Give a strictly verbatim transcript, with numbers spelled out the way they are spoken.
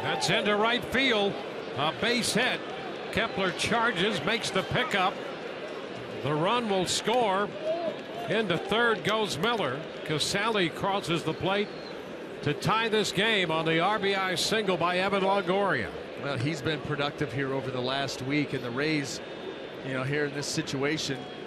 That's into right field. A base hit. Kepler charges, makes the pickup. The run will score. Into third goes Miller. Casale crosses the plate to tie this game on the R B I single by Evan Longoria. Well, he's been productive here over the last week, and the Rays, you know, here in this situation,